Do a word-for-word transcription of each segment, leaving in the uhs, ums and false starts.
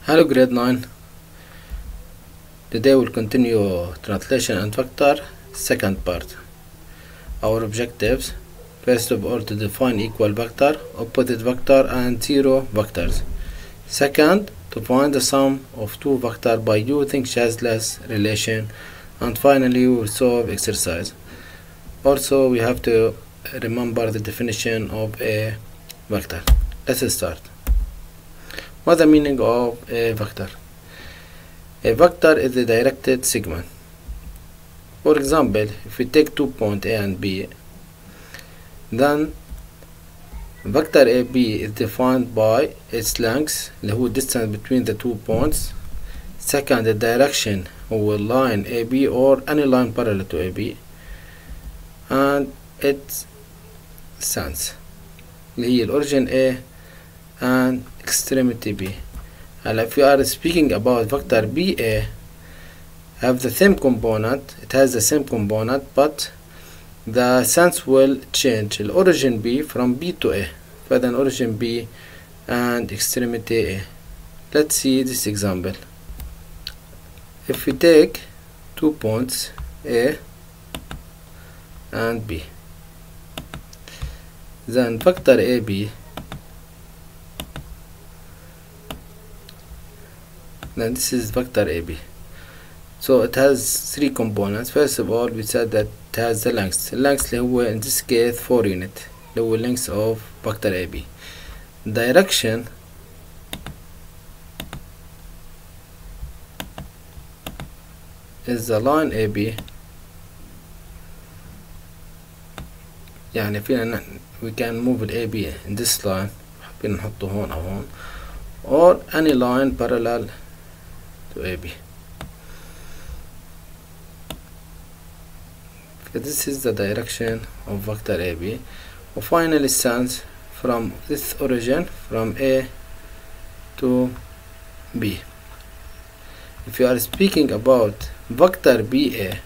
Hello grade nine. Today we'll continue translation and vector second part. Our objectives: first of all, to define equal vector, opposite vector and zero vectors. Second, to find the sum of two vectors by using Chasles relation. And finally we will solve exercise. Also we have to remember the definition of a vector. Let's start. What's the meaning of a vector? A vector is a directed segment. For example, if we take two points A and B, then vector A B is defined by its length, the whole distance between the two points. Second, the direction of a line A B or any line parallel to A B, and its sense, اللي هي origin A and extremity B. And if we are speaking about vector B A, have the same component, it has the same component, but the sense will change. The origin B from B to A, but then origin B and extremity A. Let's see this example. If we take two points A and B, then vector A B, then this is vector A B. So it has three components. First of all, we said that it has the length. The length اللي هو in this case four unit, اللي هو length of vector A B. Direction is the line A B. يعني فينا we can move the A B in this line، حابين نحطه هون أو هون، or any line parallel to A B. So this is the direction of vector A B. And finally, sense from this origin from A to B. If you are speaking about vector B A,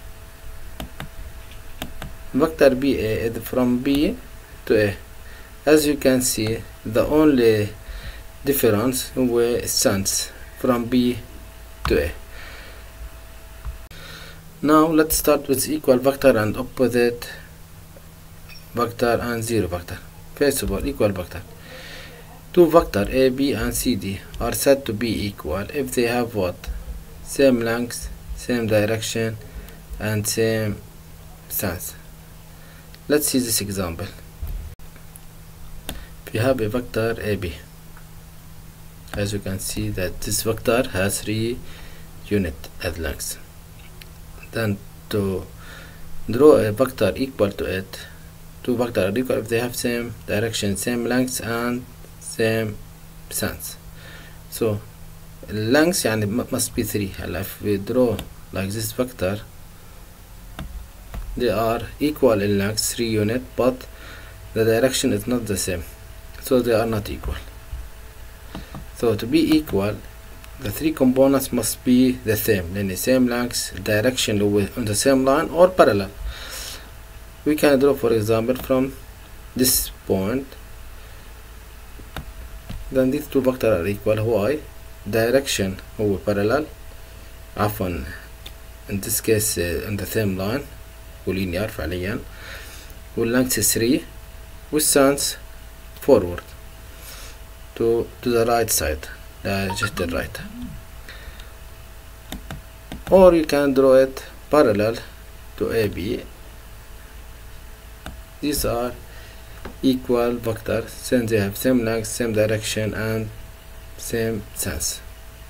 vector B A is from B to A. As you can see, the only difference is sense from B to A. Now let's start with equal vector and opposite vector and zero vector. First of all, equal vector. Two vectors A, B and C, D are said to be equal if they have what? Same length, same direction and same sense. Let's see this example. If you have a vector A B, as you can see that this vector has three units as length. Then to draw a vector equal to it, two vectors are equal if they have same direction, same length and same sense. So length يعني must be three. And if we draw like this vector, they are equal in length, three units, but the direction is not the same, so they are not equal. So to be equal, the three components must be the same, then the same length, direction on the same line or parallel. We can draw, for example, from this point, then these two vectors are equal. Why? Direction هو parallel, عفوا in this case uh, on the same line ولينير فعليا، والlength is three والsense forward to to the right side, uh, just the right. Or you can draw it parallel to A B. These are equal vectors since they have same length, same direction and same sense.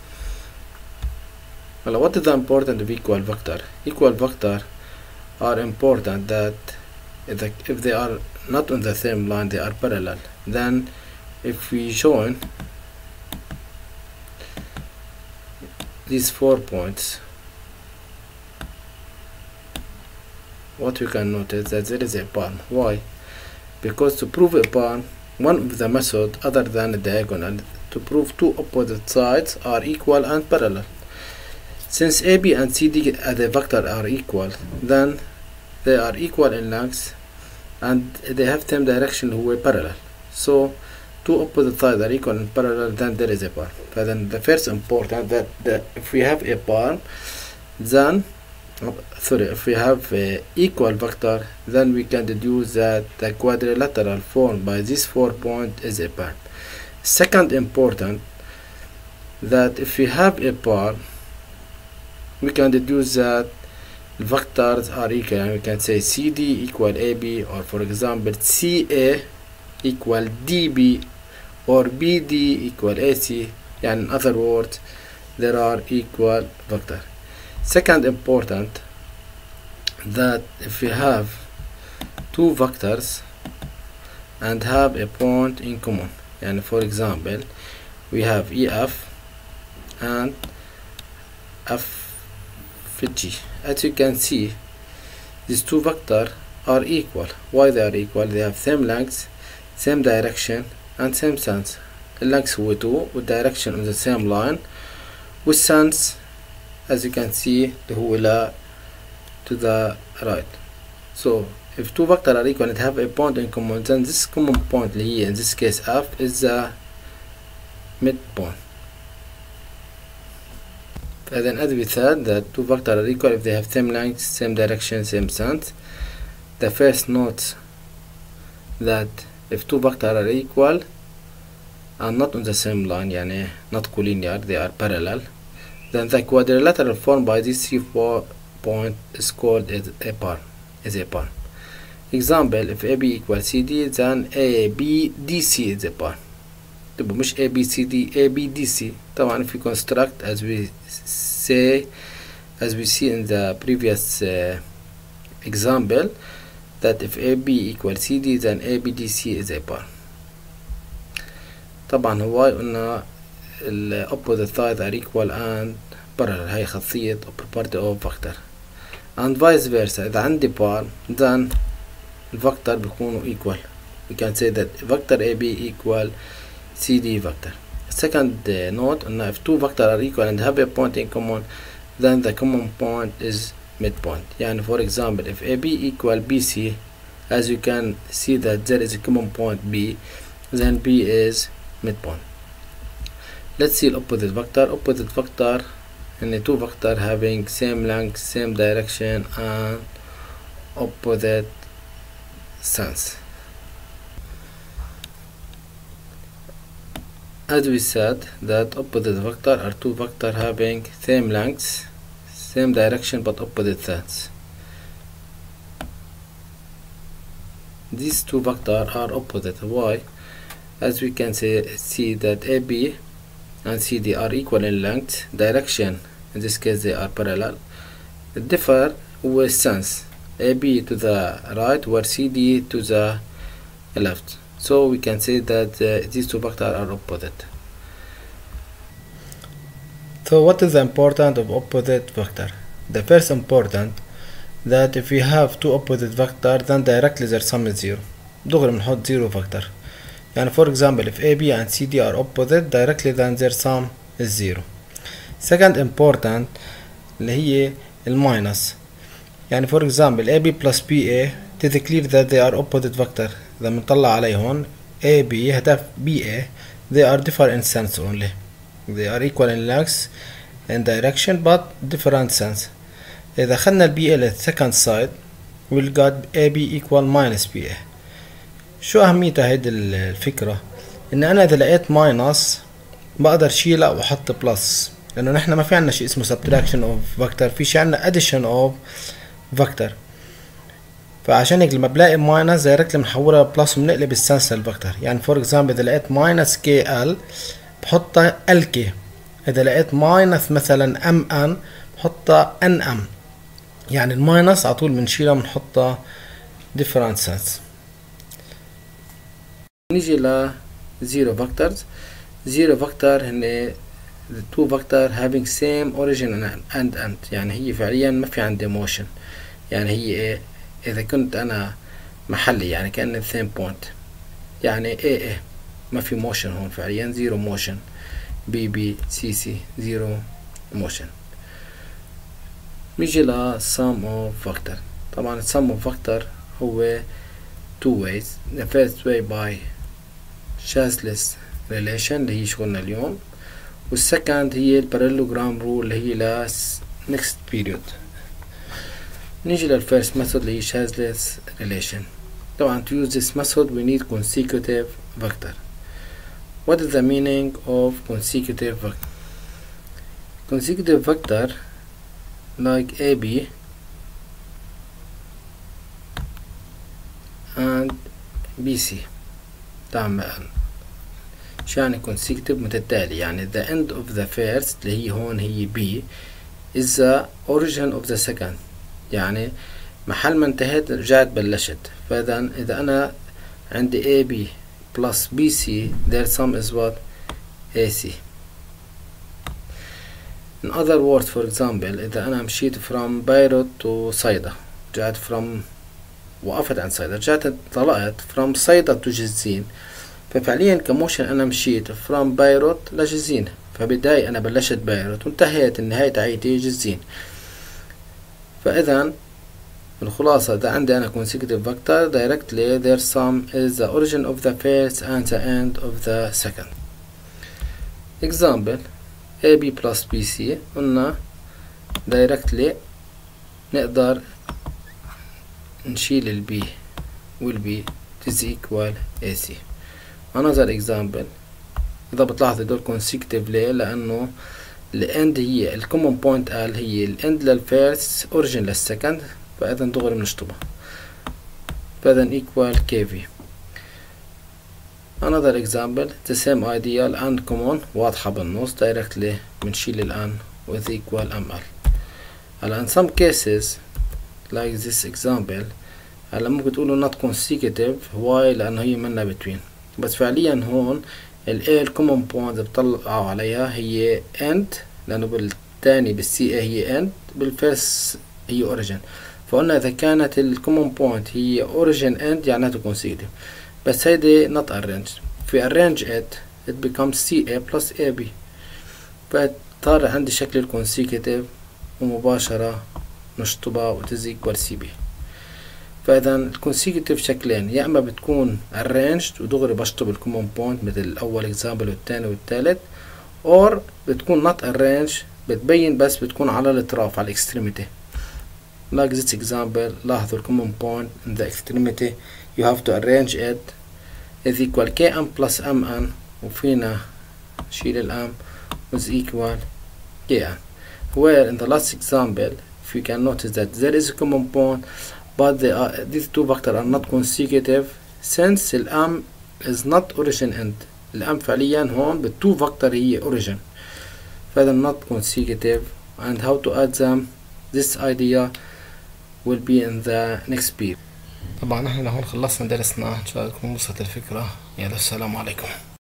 Well, what is the importance of equal vector? Equal vector are important that if they are not on the same line, they are parallel. Then if we join these four points, what we can notice that there is a pattern. Why? Because to prove a pattern, one of the methods other than the diagonal, to prove two opposite sides are equal and parallel. Since A B and C D as a vector are equal, then they are equal in length and they have same direction who are parallel. So two opposite sides are equal and parallel, then there is a bar. Then the first important that, that if we have a bar, then sorry, if we have a equal vector, then we can deduce that the quadrilateral formed by this four point is a bar. Second important, that if we have a bar, we can deduce that vectors are equal, and we can say C D equal A B, or for example C A equal D B, or B D equal A C. And in other words, there are equal vector. Second important, that if we have two vectors and have a point in common, and for example we have E F and F G. As you can see, these two vectors are equal. Why they are equal? They have same length, same direction, and same sense. اللength هو two with direction on the same line, with sense as you can see هو لا to the right. So if two vectors are equal and have a point in common, then this common point اللي هي in this case F is the midpoint. And then as we said that two vectors are equal if they have same length, same direction, same sense. The first note that if two vectors are equal and not on the same line, يعني not collinear, they are parallel, then the quadrilateral formed by these three four point is called a bar. Is a bar. Example, if A B equals C D, then A B D C is a bar. تبقى مش A B C D, A B D C. طبعا if we construct as we say, as we see in the previous uh, example, that if A B equals C D, then A B D C is a bar. طبعا هواي قلنا ال opposite sides are equal and parallel. هاي خاصية or property of vector. And vice versa, إذا عندي bar, then الفكتور بيكونوا equal. We can say that vector A B equal C D vector. Second uh, note, if two vectors are equal and have a point in common, then the common point is midpoint. يعني for example, if A B equal B C, as you can see that there is a common point B, then B is midpoint. Let's see the opposite vector. Opposite vector and the two vectors having same length, same direction, and opposite sense. As we said that opposite vector are two vectors having same length, same direction, but opposite sense. These two vectors are opposite. Why? As we can say, see that A B and C D are equal in length, direction, in this case they are parallel, differ with sense. A B to the right, where C D to the left. So we can say that uh, these two vectors are opposite. So what is the importance of opposite vector? The first important, that if we have two opposite vectors, then directly their sum is zero. دغري بنحط zero vector. يعني for example, if A B and C D are opposite, directly then their sum is zero. Second important اللي هي الماينس. يعني for example, A B plus B A, it is clear that they are opposite vector. إذا بنطلع عليهم A B هدف B A, they are different in sense only. They are equal in length and direction but different sense. إذا خدنا ال B A ل second side, we'll get A B equal minus B A. شو أهميتها هيدي الفكرة؟ إن أنا إذا لقيت minus بقدر شيلها وأحط plus، لأنه نحن ما في عنا شيء اسمه subtraction of vector، في شيء عنا addition of vector. فعشان هيك لما بلاقي ماينس دايركتلي بنحولها بلس وبنقلب السنس للفكتور. يعني فور اكزامبل اذا لقيت ماينس كي ال بحطها ال كي، اذا لقيت ماينس مثلا ام ان بحطها ان ام. يعني الماينس على طول بنشيلها بنحطها different sense. نيجي ل zero vectors. zero vector هن the two vector having same origin and end. يعني هي فعليا ما في عندي motion. يعني هي ايه؟ إذا كنت أنا محلي يعني كأن same point، يعني A A ما في motion هون فعليا zero motion، B B C C zero motion. نيجي ل sum of vector. طبعا sum of vector هو two ways. The first way by chassless relation اللي هي شغلنا اليوم، والسكند هي البارالوجرام رول اللي هي ل next period. نيجي للفيرست ميثود اللي هي chassless relation. طبعا to use this method we need consecutive vector. What is the meaning of consecutive vector? Consecutive vector like A B and B C. طبعا شو يعني consecutive؟ متتالي، يعني the end of the first اللي هي هون هي B is the origin of the second، يعني محل ما انتهيت رجعت بلشت. فإذا إذا أنا عندي A B plus B C their sum is what? A C. In other words, for example إذا أنا مشيت from Beirut to صيدا، رجعت from وقفت عند صيدا، رجعت طلعت from صيدا to جزين، ففعليا كموشن أنا مشيت from بيروت لجزين، فبداية أنا بلشت بيروت وانتهيت النهاية تاعيتي جزين. فإذا الخلاصة إذا عندي أنا consecutive vector directly their sum is the origin of the first and the end of the second. Example A B plus B C، قلنا directly نقدر نشيل ال B وال B is equal A C. another example إذا بتلاحظوا دول consecutive ليه؟ لأنه ال end هي ال common point قال هي ال end للفيرست origin للسكند، فإذا دغري بنشطبها، فإذا equal K V. another example the same idea ال and common واضحة بالنص directly بنشيل ال and with equal M L. هلا in some cases like this example هلا ممكن تقولوا not consecutive why؟ لأنه هي منا between، بس فعليا هون ال A ال common point اللي بطلعوا عليها هي end، لأنه بالتاني بال C A هي end، بالفيرست هي origin، فقلنا إذا كانت ال common point هي origin end يعني consecutive، بس هيدي not arranged، في arrange it it becomes C A plus A B، فصار عندي شكل ال consecutive ومباشرة نشطبها و is equal C B. فإذا الكونسيكتيف شكلين، يا إما بتكون arranged ودغري بشطب الكومون بوينت مثل الأول إكزامبل والتاني والتالت، or بتكون not arranged بتبين بس بتكون على الأطراف على الإكستريميتي. like this example لاحظوا الكومون بوينت in the extremity you have to arrange it is equal K M plus M N، وفينا شيل ال M is equal K N. where in the last example if you can notice that there is a common point but they are, these two vectors are not consecutive since ال M is not origin end. ال M فعليا هون بال two vector هي origin، فهذا not consecutive. and how to add them this idea will be in the next period. طبعا احنا هون خلصنا درسنا، ان شاء الله تكون وصلت الفكرة. يلا السلام عليكم.